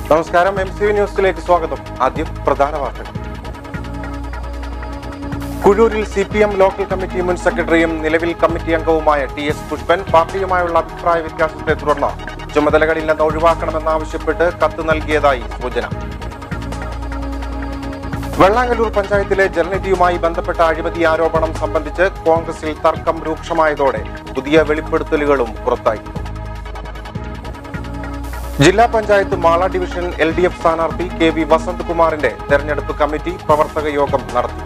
നമസ്കാരം. MCV ന്യൂസിലേക്ക് സ്വാഗതം. ആദ്യം പ്രധാന വാർത്തകൾ. കുഴൂരിൽ CPM ലോക്കൽ കമ്മിറ്റി മുൻ സെക്രട്ടറിയും നിലവിൽ കമ്മിറ്റി അംഗവുമായ TS പുഷ്പൻ പാർട്ടിയുമായുള്ള അഭിപ്രായ വ്യത്യാസത്തെ തുടർന്ന് ചുമതലകളിൽ നിന്ന് ഒഴിവാക്കണമെന്നാവശ്യപ്പെട്ട് കത്ത് നൽകിയതായി സൂചന. വെള്ളാങ്കല്ലൂർ പഞ്ചായത്തിലെ ജലനിധിയുമായി ബന്ധപ്പെട്ട അഴിമതി ആരോപണം സംബന്ധിച്ച് കോൺഗ്രസിൽ തർക്കം രൂക്ഷമായതോടെ പുതിയ വെളിപ്പെടുത്തലുകളും പുറത്തായി. ജില്ലാ പഞ്ചായത്ത് മാള ഡിവിഷൻ LDF സ്ഥാനാർത്ഥി KV വസന്തകുമാറിന്റെ തെരഞ്ഞെടുപ്പ് കമ്മിറ്റി പ്രവർത്തക യോഗം നടത്തി.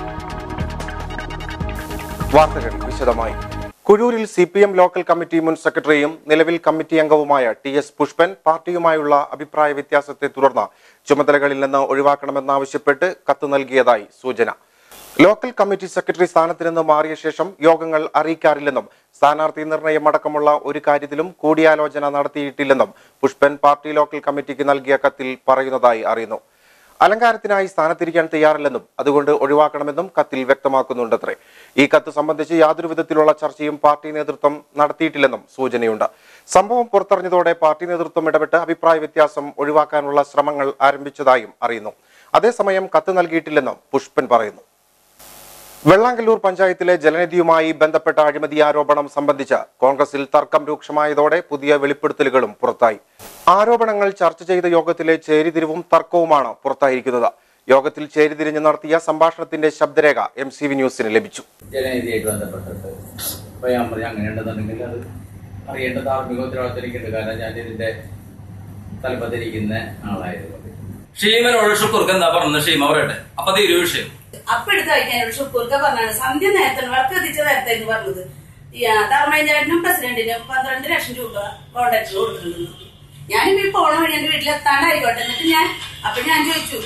വാർത്തകൾ വിശദമായി. കുഴൂരിൽ CPM ലോക്കൽ കമ്മിറ്റി മുൻ സെക്രട്ടറിയും നിലവിൽ കമ്മിറ്റി അംഗവുമായ TS പുഷ്പൻ പാർട്ടിയുമായുള്ള അഭിപ്രായ വ്യത്യാസത്തെ തുടർന്ന് ചുമതലകളിൽ നിന്ന് ഒഴിവാക്കണമെന്നാവശ്യപ്പെട്ട് കത്ത് നൽകിയതായി സൂചന. ലോക്കൽ കമ്മിറ്റി സെക്രട്ടറി സ്ഥാനത്ത് നിന്ന് മാറിയ ശേഷം യോഗങ്ങൾ അറിയിക്കാറില്ലെന്നും സ്ഥാനാർത്ഥി നിർണയമടക്കമുള്ള ഒരു കാര്യത്തിലും കൂടിയാലോചന നടത്തിയിട്ടില്ലെന്നും പുഷ്പൻ പാർട്ടി ലോക്കൽ കമ്മിറ്റിക്ക് നൽകിയ കത്തിൽ പറയുന്നതായി അറിയുന്നു. അലങ്കാരത്തിനായി സ്ഥാനത്തിരിക്കാൻ തയ്യാറില്ലെന്നും അതുകൊണ്ട് ഒഴിവാക്കണമെന്നും കത്തിൽ വ്യക്തമാക്കുന്നുണ്ടത്രേ. ഈ കത്ത് സംബന്ധിച്ച് യാതൊരു വിധത്തിലുള്ള ചർച്ചയും പാർട്ടി നേതൃത്വം നടത്തിയിട്ടില്ലെന്നും സൂചനയുണ്ട്. സംഭവം പുറത്തറിഞ്ഞതോടെ പാർട്ടി നേതൃത്വം ഇടപെട്ട് അഭിപ്രായ വ്യത്യാസം ഒഴിവാക്കാനുള്ള ശ്രമങ്ങൾ ആരംഭിച്ചതായും അറിയുന്നു. അതേസമയം കത്ത് നൽകിയിട്ടില്ലെന്നും പുഷ്പൻ പറയുന്നു. വെള്ളാങ്കല്ലൂർ പഞ്ചായത്തിലെ ജലനിധിയുമായി ബന്ധപ്പെട്ട അഴിമതി ആരോപണം സംബന്ധിച്ച് കോൺഗ്രസിൽ തർക്കം രൂക്ഷമായതോടെ പുതിയ വെളിപ്പെടുത്തലുകളും പുറത്തായി. ആരോപണങ്ങൾ ചർച്ച ചെയ്ത യോഗത്തിലെ ചേരിതിരിവും തർക്കവുമാണ് പുറത്തായിരിക്കുന്നത്. യോഗത്തിൽ ചേരിതിരിഞ്ഞ് നടത്തിയ സംഭാഷണത്തിന്റെ ശബ്ദരേഖ MCV ന്യൂസിന് ലഭിച്ചു. ജലനിധിയായിട്ട് ബന്ധപ്പെട്ടിട്ട് അങ്ങനെയുണ്ടെന്നുണ്ടെങ്കിൽ അത് അറിയേണ്ട ധാർമ്മിക ഉത്തരവാദിത്തം. കാരണം ഞാൻ ഇതിന്റെ തലപ്പത്തിരിക്കുന്ന ആളായതുകൊണ്ട് ഷീമനോട് ഷുക്കൂർക്ക് എന്താ പറഞ്ഞത്? ഷീമ പറയട്ടെ, അപ്പൊ തീരു വിഷയം. അപ്പൊ എടുത്ത് കഴിക്കാനോട് ഷുക്കൂർക്ക പറഞ്ഞാണ് സന്ധ്യ നേരത്തെ വിളക്ക് എത്തിച്ച നേരത്തെ പറഞ്ഞത് ധർമ്മേന്ദ്രനും പ്രസിഡന്റിനും 12 ലക്ഷം രൂപ കോൺട്രാക്ടർ കൊടുത്തിട്ടുണ്ട്. ഞാനിപ്പോ ഈ പോണ വഴി എന്റെ വീട്ടിലെത്താണ്ടായിക്കോട്ടെ. എന്നിട്ട് ഞാൻ ചോദിച്ചു,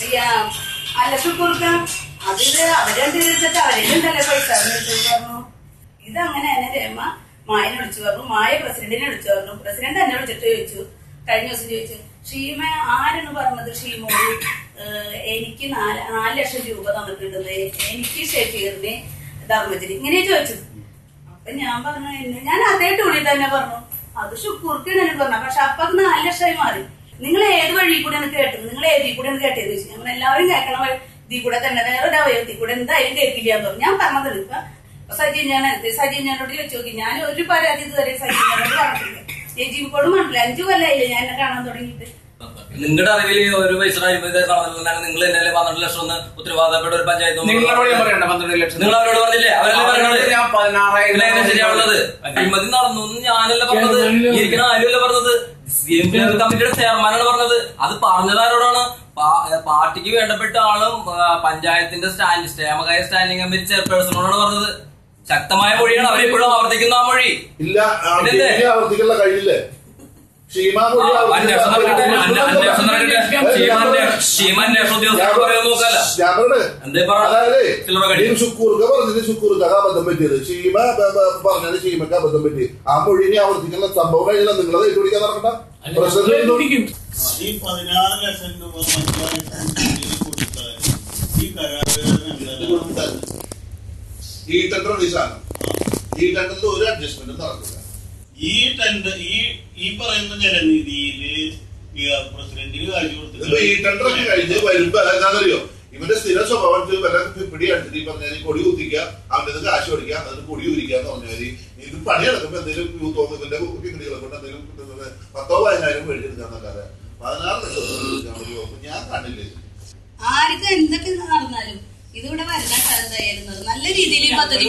അല്ല ഷുക്കൂർക്ക അതില് അവരെന്ത് ചോദിച്ചിട്ട് അവരെന്തല്ലേ പൈസ പറഞ്ഞു. ഇതങ്ങനെ തന്നെ രേമ മായനെ വിളിച്ചു പറഞ്ഞു, മായ പ്രസിഡന്റിനെ വിളിച്ചു പറഞ്ഞു. പ്രസിഡന്റ് എന്നെ വിളിച്ചിട്ട് ചോദിച്ചു, കഴിഞ്ഞ ദിവസം ചോദിച്ചു, ഷീമ ആരാണ് പറഞ്ഞത് ഷീമോട് എനിക്ക് 4 ലക്ഷം രൂപ തന്നിട്ടുണ്ടെന്ന്, എനിക്ക് ഷെഫീറിന് ധർമ്മത്തിന് ഇങ്ങനെ ചോദിച്ചത്. അപ്പൊ ഞാൻ പറഞ്ഞു, ഞാൻ അതേ ടൂണിൽ തന്നെ പറഞ്ഞു അത് ഷുക്കൂർക്ക് എന്നോട് പറഞ്ഞു. പക്ഷെ അപ്പൊ 4 ലക്ഷമായി മാറി. നിങ്ങൾ ഏത് വഴി കൂടെയാണ് കേട്ടത്? നിങ്ങൾ ഏതിൽ കൂടെയാണ് കേട്ടതെന്ന് ചോദിച്ചു. ഞങ്ങൾ എല്ലാവരും കേൾക്കണ ഇതിൽ കൂടെ തന്നെ, വേറെ അവയവത്തിൽ കൂടെ എന്തായാലും കേൾക്കില്ല എന്ന് പറഞ്ഞു. ഞാൻ പറഞ്ഞത് ഇപ്പൊ സജീവനോട് ചോദിച്ചു നോക്കി. ഞാൻ ഒരു പരാതി ഇതുവരെ സജീവനോട് പറഞ്ഞിട്ടില്ല. ജീവിക്കോടും പറഞ്ഞില്ല. 5 കൊല്ലമായില്ലേ ഞാൻ എന്നെ കാണാൻ തുടങ്ങിയിട്ട്. നിങ്ങളുടെ അറിവിൽ ഒരു പൈസ അഴിമതി നടന്നിട്ടുണ്ടെങ്കിൽ നിങ്ങൾ തന്നെ 12 ലക്ഷം ഒന്ന് ഉത്തരവാദപ്പെട്ട ഒരു പഞ്ചായത്ത് നിങ്ങൾ അവരോട് പറഞ്ഞില്ലേ? അവരല്ലേ പറഞ്ഞത് ശരിയാവുന്നത്? അഴിമതി നടന്നു ഞാനല്ല പറഞ്ഞത്, ഇരിക്കുന്ന ആരുമല്ല പറഞ്ഞത്, കമ്മിറ്റിയുടെ ചെയർമാനാണ് പറഞ്ഞത്. അത് പറഞ്ഞതാരോടാണ്? പാർട്ടിക്ക് വേണ്ടപ്പെട്ട ആളും പഞ്ചായത്തിന്റെ ക്ഷേമകാര്യ സ്റ്റാൻഡിംഗ് കമ്മിറ്റി ചെയർപേഴ്സണോടാണ് പറഞ്ഞത്. ശക്തമായ മൊഴിയാണ് അവരെപ്പോഴും ആവർത്തിക്കുന്ന ആ മൊഴി. കഴിയില്ലേ? ഷുക്കൂർക്ക് പറഞ്ഞത് ഷുക്കൂർക്ക് അബദ്ധം പറ്റിയത്, ഷീമ പറഞ്ഞത് ഷീമക്ക് അബദ്ധം പറ്റി. ആ മൊഴിനെ ആവർത്തിക്കുന്ന സംഭവം കഴിഞ്ഞാൽ നിങ്ങളത് ഏറ്റുപിടിക്കാൻ നടക്കണ്ട. ഈ 14 ലക്ഷം രൂപ ഈ ടെൻഡർ നിസാനം, ഈ ടെൻഡറിൽ ഒരു അഡ്ജസ്റ്റ്മെന്റ് നടക്കില്ല. ഈ ടെൻഡർ ഈ പറയുന്ന ജലനിധിയില് പ്രസിഡന്റിന് കാര്യം കൊടുത്തിട്ട് ഈ ടെൻഡറൊക്കെ കഴിഞ്ഞ് വരുമ്പോ എന്താണെന്നറിയോ, ഇവന്റെ സ്ഥിര സ്വഭാവത്തിൽ വല്ല പിടി അടിച്ചിട്ട് ഈ പറഞ്ഞാൽ കൊടി കുത്തിക്കുക, അവന്റെ കാശ് പഠിക്കുക, അതിന് കൊടി ഉരിക്കുക എന്ന് പറഞ്ഞാൽ ഇത് പണി നടക്കുമ്പോ എന്തെങ്കിലും യൂത്ത് ഓഫീസിന്റെ കിണ്ടികളെ കൊണ്ട് എന്തെങ്കിലും 10,000 മേടിച്ചെടുക്കാന്നല്ലാതെ 16 ലക്ഷം ഞാൻ കണ്ടില്ലേ. ആർക്കും എന്തൊക്കെ നടന്നാലും ഇതിവിടെ വരണ എന്തായിരുന്നു നല്ല രീതിയിൽ ഈ പദ്ധതി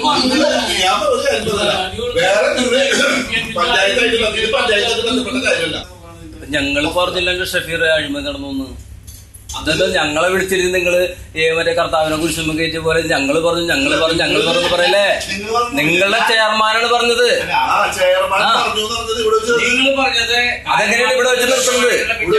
ഞങ്ങൾ പറഞ്ഞില്ലെങ്കിൽ ഷഫീർ അഴിമതി നടന്നു. അതല്ല ഞങ്ങളെ വിളിച്ചിരുന്നു നിങ്ങള് മറ്റേ കർത്താവിനെ കുരിശുമ്പം കയറ്റിയ പോലെ ഞങ്ങള് പറഞ്ഞു പറയല്ലേ? നിങ്ങളുടെ ചെയർമാനാണ് പറഞ്ഞത്. നിങ്ങൾ പറഞ്ഞത് അതെങ്ങനെയാണ് ഇവിടെ വെച്ച് നിർത്തുന്നത്?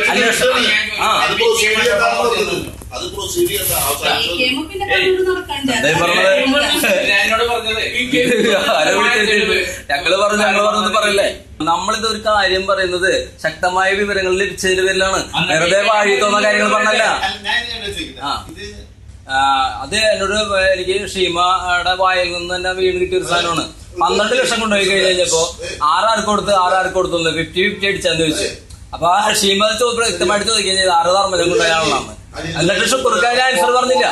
ഞങ്ങള് പറഞ്ഞത് പറയല്ലേ? നമ്മളിത് ഒരു കാര്യം പറയുന്നത് ശക്തമായ വിവരങ്ങൾ ലഭിച്ചതിന്റെ പേരിലാണ്. വെറുതെ വാഴി തോന്നുന്ന കാര്യങ്ങൾ പറഞ്ഞല്ല. അത് എന്നോട് എനിക്ക് ഷീമയുടെ വായിൽ നിന്ന് തന്നെ വീണ് കിട്ടിയ ഒരു സാധനമാണ്. 12 ലക്ഷം കൊണ്ടുപോയി കഴിഞ്ഞപ്പോ ആരാർക്ക് കൊടുത്തു 50-50 അടിച്ചാന്ന് ചോദിച്ചു. അപ്പൊ ആ ഹഷീം അത് വ്യക്തമായിട്ട് ചോദിക്കുകയും ചെയ്ത് 6 ധർമ്മജം കൊണ്ടുപോയാളാണ്. എന്നിട്ട് ഷുക്കൂർക്കാര് ആൻസർ പറഞ്ഞില്ല.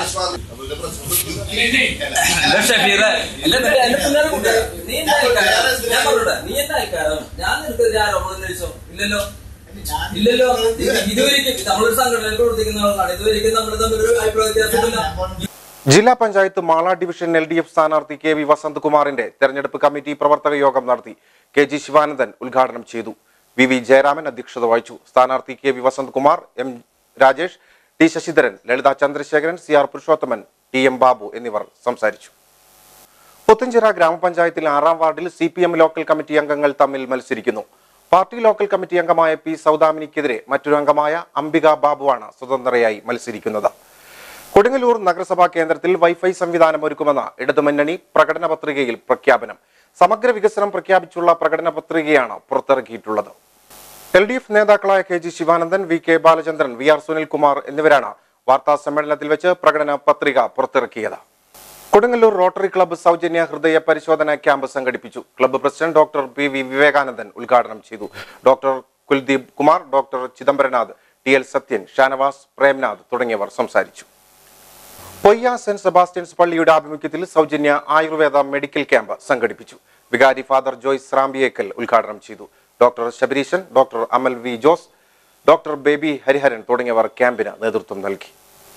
ഷഫീറെ നീ എന്താ അയക്കാരാണ്? ഞാൻ നിനക്കെതിരെ ആരോപണം ഉന്നയിച്ചോ? ഇല്ലല്ലോ. ഇതുവരെയ്ക്കും നമ്മളൊരു സംഘടനയിൽ പ്രവർത്തിക്കുന്ന ആളാണ്. ഇതുവരെയ്ക്കും നമ്മൾ തമ്മിലൊരു അഭിപ്രായ വ്യത്യാസമില്ല. ജില്ലാ പഞ്ചായത്ത് മാള ഡിവിഷൻ LDF സ്ഥാനാർത്ഥി KV വസന്തകുമാറിന്റെ തെരഞ്ഞെടുപ്പ് കമ്മിറ്റി പ്രവർത്തക യോഗം നടത്തി. KG ശിവാനന്ദൻ ഉദ്ഘാടനം ചെയ്തു. VV ജയരാമൻ അധ്യക്ഷത വഹിച്ചു. സ്ഥാനാർത്ഥി KV Vasanthakumar, M Rajesh, T Sasidharan, ലളിത ചന്ദ്രശേഖരൻ, CR പുരുഷോത്തമൻ, TM ബാബു എന്നിവർ സംസാരിച്ചു. പുത്തഞ്ചിറ ഗ്രാമപഞ്ചായത്തിൽ 6ാം വാർഡിൽ CPM ലോക്കൽ കമ്മിറ്റി അംഗങ്ങൾ തമ്മിൽ മത്സരിക്കുന്നു. പാർട്ടി ലോക്കൽ കമ്മിറ്റി അംഗമായ P സൗദാമിനിക്കെതിരെ മറ്റൊരു അംഗമായ അംബിക ബാബുവാണ് സ്വതന്ത്രയായി മത്സരിക്കുന്നത്. കൊടുങ്ങല്ലൂർ നഗരസഭാ കേന്ദ്രത്തിൽ വൈഫൈ സംവിധാനം ഒരുക്കുമെന്ന ഇടതുമുന്നണി പ്രകടന പത്രികയിൽ പ്രഖ്യാപനം. സമഗ്ര വികസനം പ്രഖ്യാപിച്ചുള്ള പ്രകടന പത്രികയാണ് പുറത്തിറക്കിയിട്ടുള്ളത്. LDF നേതാക്കളായ KG Sivanandan, VK Balachandran, VR Sunilkumar എന്നിവരാണ് വാർത്താ സമ്മേളനത്തിൽ വെച്ച് പ്രകടന പത്രിക പുറത്തിറക്കിയത്. കൊടുങ്ങല്ലൂർ റോട്ടറി ക്ലബ്ബ് സൗജന്യ ഹൃദയ പരിശോധന ക്യാമ്പ് സംഘടിപ്പിച്ചു. Club president doctor PV Vivekanandan ഉദ്ഘാടനം ചെയ്തു. Doctor Kuldeep Kumar, doctor Chidambaranath, TL Sathyan, Shanavas, Premnath തുടങ്ങിയവർ സംസാരിച്ചു. പൊയ്യ സെന്റ് സെബാസ്റ്റ്യൻസ് പള്ളിയുടെ ആഭിമുഖ്യത്തിൽ സൗജന്യ ആയുർവേദ മെഡിക്കൽ ക്യാമ്പ് സംഘടിപ്പിച്ചു. വികാരി ഫാദർ ജോയ്സ് റാംബിയേക്കൽ ഉദ്ഘാടനം ചെയ്തു. Doctor Sabareesan, doctor Amal V Jose, doctor Baby Hariharan തുടങ്ങിയവർ ക്യാമ്പിന് നേതൃത്വം നൽകി.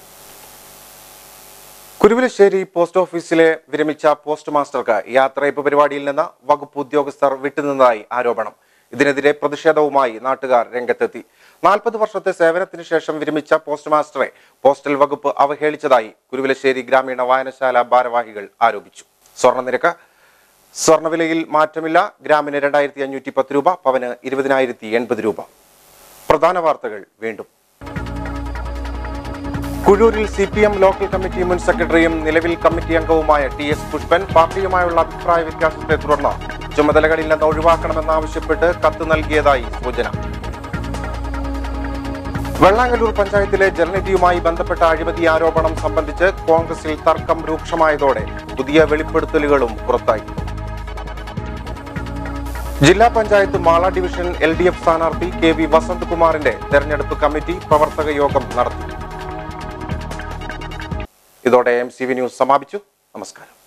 കുരുവിലശ്ശേരി പോസ്റ്റ് ഓഫീസിലെ വിരമിച്ച പോസ്റ്റ് മാസ്റ്റർക്ക് യാത്രയപ്പ് പരിപാടിയിൽ നിന്ന് വകുപ്പ് ഉദ്യോഗസ്ഥർ വിട്ടുനിന്നതായി ആരോപണം. ഇതിനെതിരെ പ്രതിഷേധവുമായി നാട്ടുകാർ രംഗത്തെത്തി. 40 വർഷത്തെ സേവനത്തിന് ശേഷം വിരമിച്ച പോസ്റ്റ് മാസ്റ്ററെ പോസ്റ്റൽ വകുപ്പ് അവഹേളിച്ചതായി കുരുവിലശ്ശേരി ഗ്രാമീണ വായനശാല ഭാരവാഹികൾ ആരോപിച്ചു. സ്വർണ്ണവിലയിൽ മാറ്റമില്ല. ഗ്രാമിന് 2510 രൂപ, പവന് 20,080 രൂപ. പ്രധാന വാർത്തകൾ വീണ്ടും. കുഴൂരിൽ CPM ലോക്കൽ കമ്മിറ്റി മുൻ സെക്രട്ടറിയും നിലവിൽ കമ്മിറ്റി അംഗവുമായ TS പുഷ്പൻ പാർട്ടിയുമായുള്ള അഭിപ്രായ വ്യത്യാസത്തെ തുടർന്ന് ചുമതലകളിൽ നിന്ന് ഒഴിവാക്കണമെന്നാവശ്യപ്പെട്ട് കത്ത് നൽകിയതായി സൂചന. വെള്ളാങ്കല്ലൂർ പഞ്ചായത്തിലെ ജലനിധിയുമായി ബന്ധപ്പെട്ട അഴിമതി ആരോപണം സംബന്ധിച്ച് കോൺഗ്രസിൽ തർക്കം രൂക്ഷമായതോടെ പുതിയ വെളിപ്പെടുത്തലുകളും പുറത്തായി. ജില്ലാ പഞ്ചായത്ത് മാള ഡിവിഷൻ LDF സ്ഥാനാർത്ഥി KV വസന്തകുമാറിന്റെ തെരഞ്ഞെടുപ്പ് കമ്മിറ്റി പ്രവർത്തക യോഗം നടത്തി. ഇതോടെ MCV ന്യൂസ് സമാപിച്ചു. നമസ്കാരം.